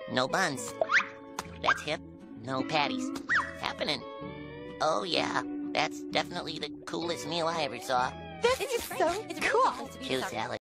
No buns. That's hip. No patties. Happening. Oh yeah, that's definitely the coolest meal I ever saw. This is so cool. Chew salad.